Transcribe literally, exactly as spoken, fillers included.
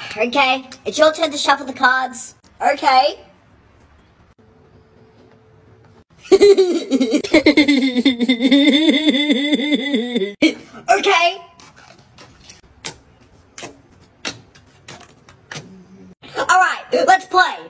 Okay, it's your turn to shuffle the cards. Okay. Okay. Alright, let's play.